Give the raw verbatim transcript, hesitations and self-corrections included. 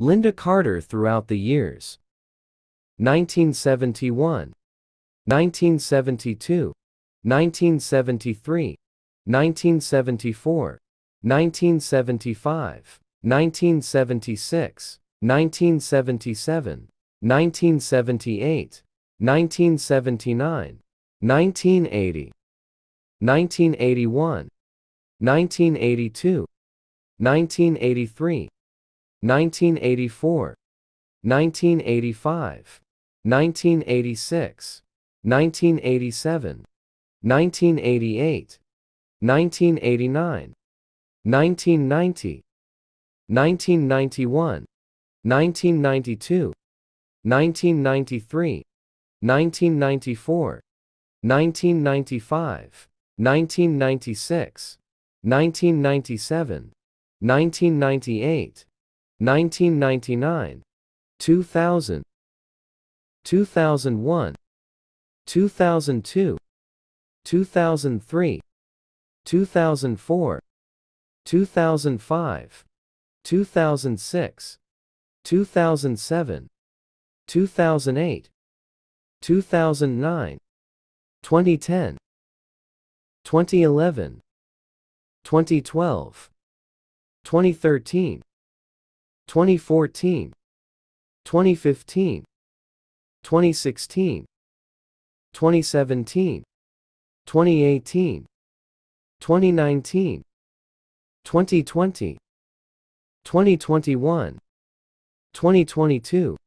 Lynda Carter throughout the years: nineteen seventy-one, nineteen seventy-two, nineteen seventy-three, nineteen seventy-four, nineteen seventy-five, nineteen seventy-six, nineteen seventy-seven, nineteen seventy-eight, nineteen seventy-nine, nineteen eighty, nineteen eighty-one, nineteen eighty-two, nineteen eighty-three, nineteen eighty-four, nineteen eighty-five, nineteen eighty-six, nineteen eighty-seven, nineteen eighty-eight, nineteen eighty-nine, nineteen ninety, nineteen ninety-one, nineteen ninety-two, nineteen ninety-three, nineteen ninety-four, nineteen ninety-five, nineteen ninety-six, nineteen ninety-seven, nineteen ninety-eight, nineteen ninety-nine, two thousand, two thousand one, two thousand two, two thousand three, two thousand four, two thousand five, two thousand six, two thousand seven, two thousand eight, two thousand nine, twenty ten, twenty eleven, twenty twelve, twenty thirteen, twenty fourteen, twenty fifteen, twenty sixteen, twenty seventeen, twenty eighteen, twenty nineteen, twenty twenty, twenty twenty-one, twenty twenty-two,